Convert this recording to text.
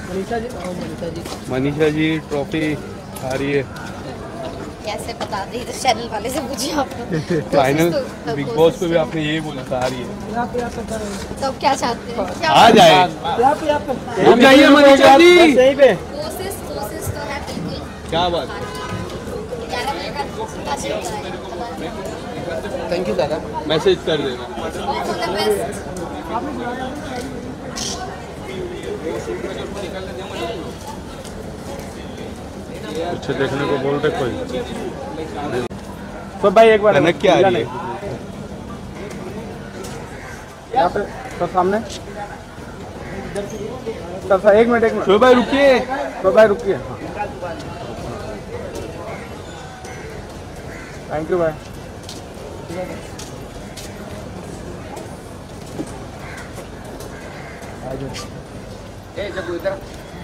Manisha ji trophy आ रही है। कैसे बता दी, तो चैनल वाले से पूछिए आप। फाइनल बिग बॉस को भी आपने यही बोला था आ रही है। तो अब क्या चाहते हैं? क्या आ जाए। रुक जाइए मनीषा जी। कोशिश तो है बिल्कुल। क्या बात। 11 बजे का शुरू कराएंगे। थैंक यू दादा, मैसेज कर देना। All the best. कुछ देखने को बोल रहे कोई तो भाई एक बार कनक क्या आ रही है? यहाँ पे तो सामने तो एक मिनट शोएब भाई रुकिए। तो भाई रुकिए। थैंक यू भाई। जब इधर